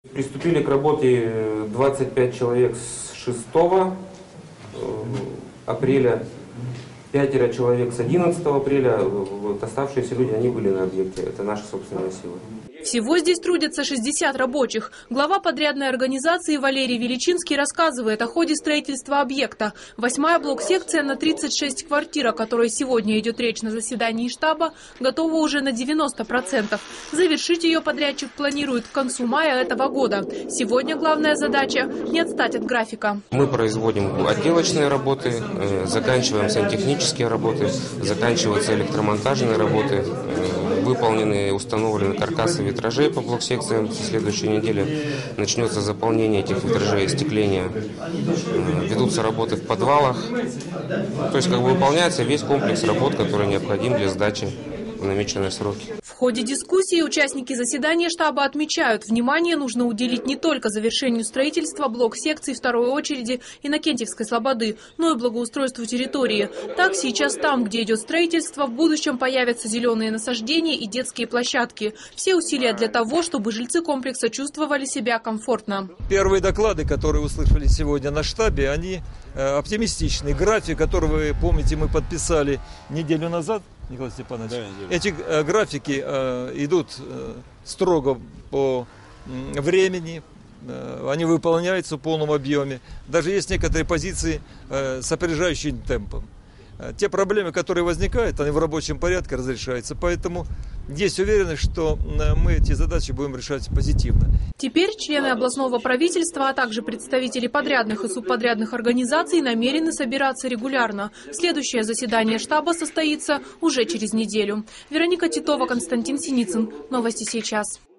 Приступили к работе 25 человек с 6 апреля, 5 человек с 11 апреля. Вот оставшиеся люди, они были на объекте. Это наша собственная сила. Всего здесь трудятся 60 рабочих. Глава подрядной организации Валерий Величинский рассказывает о ходе строительства объекта. 8-я блок-секция на 36 квартир, о которой сегодня идет речь на заседании штаба, готова уже на 90%. Завершить ее подрядчик планирует к концу мая этого года. Сегодня главная задача – не отстать от графика. Мы производим отделочные работы, заканчиваем сантехнические работы, заканчиваются электромонтажные работы. Выполнены и установлены каркасы витражей по блок-секциям. В следующей неделе начнется заполнение этих витражей, остекление. Ведутся работы в подвалах. То есть выполняется весь комплекс работ, который необходим для сдачи в намеченные сроки. В ходе дискуссии участники заседания штаба отмечают, внимание нужно уделить не только завершению строительства блок-секций второй очереди Иннокентьевской слободы, но и благоустройству территории. Так, сейчас там, где идет строительство, в будущем появятся зеленые насаждения и детские площадки. Все усилия для того, чтобы жильцы комплекса чувствовали себя комфортно. Первые доклады, которые услышали сегодня на штабе, они оптимистичны. График, который, вы помните, мы подписали неделю назад, Николай Степанович, эти графики идут строго по времени, они выполняются в полном объеме. Даже есть некоторые позиции с опережающим темпом. Те проблемы, которые возникают, они в рабочем порядке разрешаются. Поэтому есть уверенность, что мы эти задачи будем решать позитивно. Теперь члены областного правительства, а также представители подрядных и субподрядных организаций намерены собираться регулярно. Следующее заседание штаба состоится уже через неделю. Вероника Титова, Константин Синицын. Новости сейчас.